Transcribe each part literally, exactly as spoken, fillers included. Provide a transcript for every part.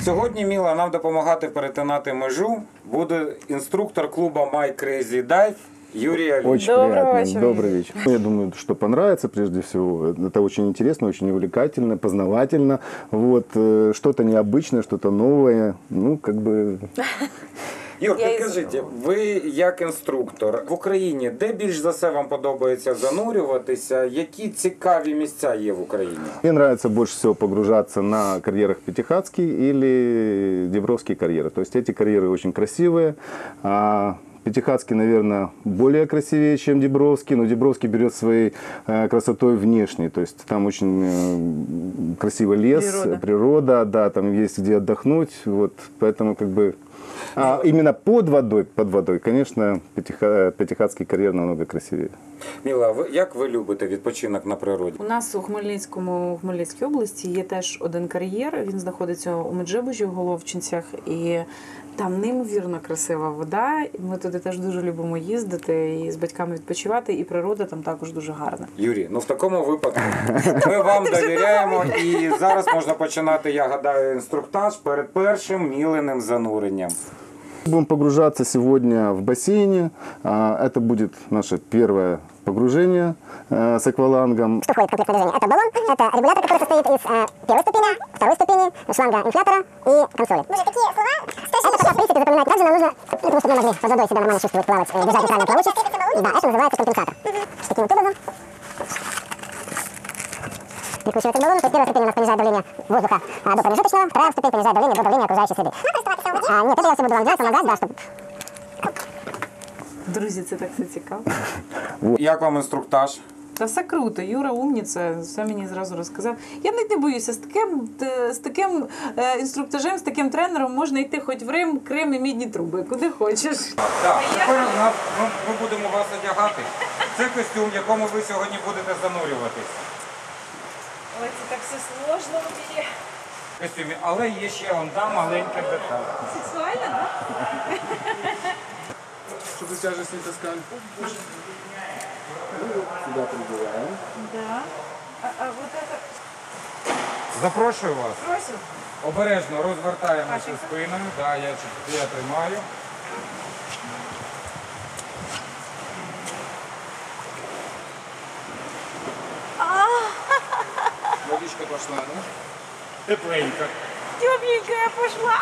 Сьогодні, Міла, нам допомагати перетинати межу буде інструктор клуба My Crazy Dive Юрий Алиев. Очень Доброго приятно. вечера. Добрый вечер. Я думаю, что понравится прежде всего. Это очень интересно, очень увлекательно, познавательно. Вот, э, что-то необычное, что-то новое. Ну, как бы... Юр, Я підкажіть, ви як інструктор в Україні, де більш за все вам подобається занурюватися? Які цікаві місця є в Україні? Мне нравится больше всего погружаться на карьерах Пятихатский или Дебровский карьеры. То есть эти карьеры очень красивые. А Пятихатский, наверное, более красивее, чем Дебровский, но Дебровский берет своей э, красотой внешней. То есть там очень э, красивый лес, Природа. природа, да, там есть где отдохнуть. Вот, поэтому как бы... А именно под водой, под водой, конечно, Пятиха- Пятихатский карьер намного красивее. Міла, ви, як ви любите відпочинок на природі? У нас у Хмельницькому, у Хмельницькій області є теж один кар'єр. Він знаходиться у Меджибужі, в Головчинцях, і там неймовірно красива вода. І ми туди теж дуже любимо їздити і з батьками відпочивати, і природа там також дуже гарна. Юрій, ну в такому випадку ми вам довіряємо і зараз можна починати, я гадаю, інструктаж перед першим міленим зануренням. Будем погружаться сегодня в бассейне. А, Это будет наше первое погружение э, с аквалангом. Что входит в комплект снаряжения? Это баллон, это регулятор, который состоит из э, первой ступени, второй ступени, шланга инфлятора и консоли. Боже, какие слова! Это пока, в принципе, запоминать. Также нам нужно, ну, потому что мы могли под водой себя нормально чувствовать, плавать, э, держать нейтральную плавучесть. Да, это называется компенсатор. Таким вот образом. Прикручивается к баллону, то есть первая ступень у нас понижает давление воздуха а, до промежуточного, вторая ступень понижает давление до давления окружающей среды. А, нет, это я все буду вам делать, помогать, да, чтобы... Друзі, це так все цікаво. Як вам інструктаж? Та все круто. Юра умніця, все мені зразу розказав. Я навіть не боюся, з таким, т- з таким е, інструктажем, з таким тренером можна йти хоч в Рим, Крим і Мідні труби, куди хочеш. Так, тепер у нас, ну, ми будемо вас одягати. Це костюм, в якому ви сьогодні будете занурюватись. Ой, це так все сложно у мене. В костюмі, але є ще одна маленька деталь. Сексуально, так? Чтобы тяжесть не таскали. Сюда прибираем. Да. А, а вот это... Запрошую вас. Просим. Обережно розвертаємося спиною. Да, я, я тримаю. Водичка пошла, да? Тепленько. Тепленькая пошла.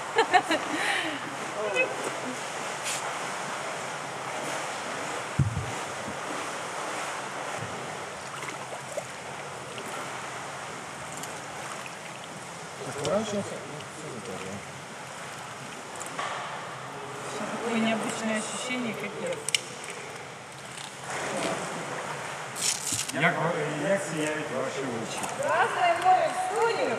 Разворачиваемся. Такое необычное ощущение, капец. Як, як сіяють ваші очі? Красное море в студию.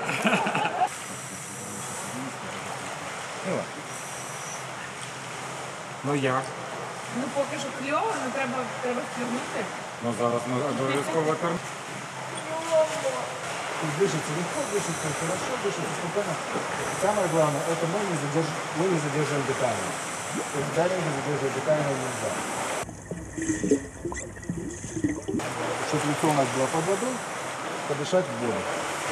Ну як? Ну поки що кльово, але треба, треба втягнути. Ну зараз ми обов'язково термін. Дышите легко, дышите хорошо, дышите спокойно. Самое главное, это мы не, задерж... мы не задерживаем дыхание. То есть дайвинг задерживать дыхание нельзя. Чтобы лицо у нас было под водой, подышать в воду.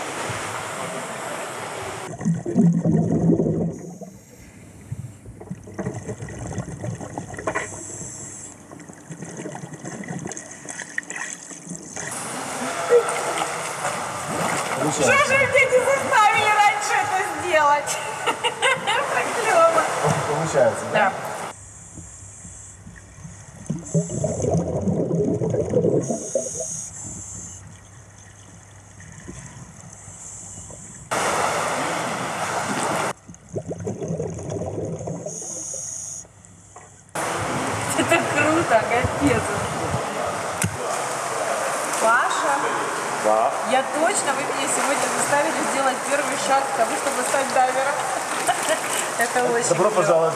Что же дети заставили раньше это сделать? Так клево. Получается, да? Да. Это круто, капец. Паша, Да. я точно, вы меня сегодня заставили сделать первый шаг к тому, чтобы стать дайвером. Это очень Добро клёво. пожаловать.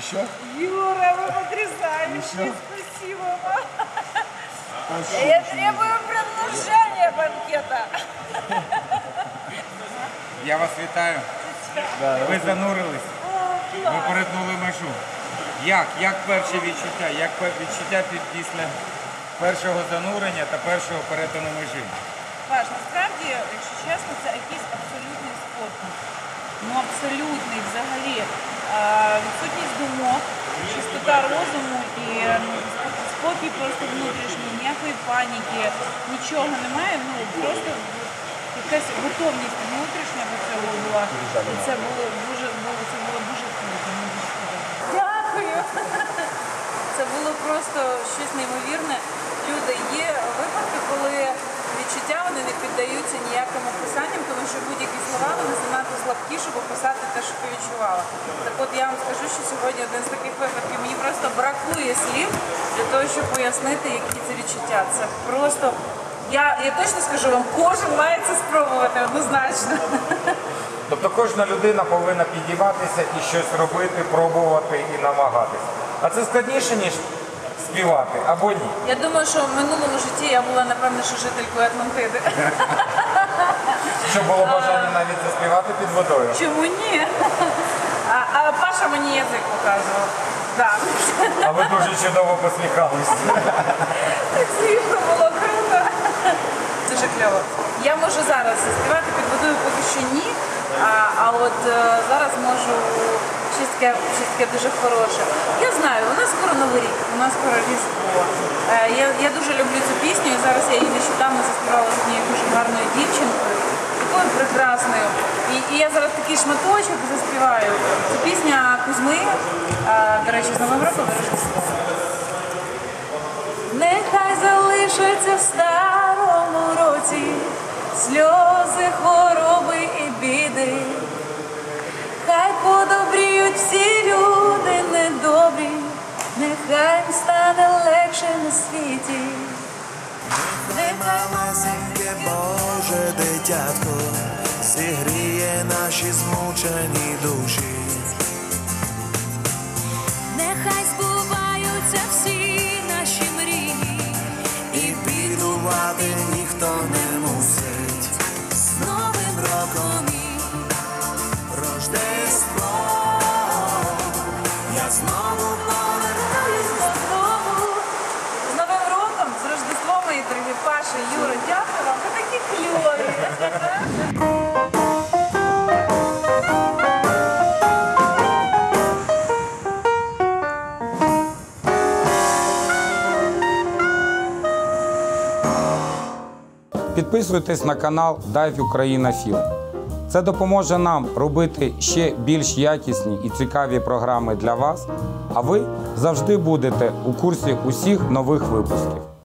Еще? Юра, вы потрясающие! Спасибо вам! Я требую продолжения банкета! Я вас вітаю. Ви занурились, ви перетнули межу. Як? Як перші відчуття? Як пер- відчуття під- після першого занурення та першого перетину межі? Паш, насправді, якщо чесно, це якийсь абсолютний спокій. Ну абсолютний взагалі. Е, Відсутність думок, чистота розуму і ну, спокій просто внутрішній, ніякої паніки, нічого немає. Ну просто якась готовність внутрішня до цього була. І це було дуже, було, це було дуже круто. Мені дуже сподобалося. Дякую. Це було просто щось неймовірне. Люди, є випадки, коли відчуття вони не піддаються ніяким описанням, тому що будь-які слова вони занадто слабкі, щоб описати те, що ти відчувала. Так от я вам скажу, що сьогодні один з таких випадків. Мені просто бракує слів для того, щоб пояснити, які це відчуття. Це просто, я, я точно скажу вам, кожен має це спробувати однозначно. Тобто кожна людина повинна підійматися і щось робити, пробувати і намагатися. А це складніше, ніж співати, або ні? Я думаю, що в минулому житті я була, напевно, що жителькою Атлантиди. Що було бажання навіть заспівати під водою? Чому ні? А, а Паша мені язик показував. Да. А ви дуже чудово посміхались. Так смішно було, круто. Дуже кльово. Я можу зараз заспівати під водою поки що ні, а, а от е, зараз можу щось таке, щось таке дуже хороше. Я знаю, у нас скоро Новий рік, у нас скоро Різдво. Е, я, я дуже люблю цю пісню, і зараз я її нещодавно заспівала з однією дуже гарною дівчинкою, такою прекрасною. І, і я зараз такий шматочок заспіваю. Це пісня Кузьми, е, до речі, з Новим роком Рождество. Нехай залишаться в старому році сльози, хвороби і біди. Хай подобріють всі люди недобрі, нехай їм стане легше на світі. Нехай малесеньке Боже дитятко зігріє наші змучені душі. Нехай збуваються всі наші мрії, І бідувати ніхто не мусить. з Новим роком і Рождество, я знову повернусь. Додому. З Новим роком, з Рождеством, мої дорогі Паша, Юра, дякую вам, ви такі кльові. Підписуйтесь на канал Dive Україна Філм. Це допоможе нам робити ще більш якісні і цікаві програми для вас, а ви завжди будете у курсі усіх нових випусків.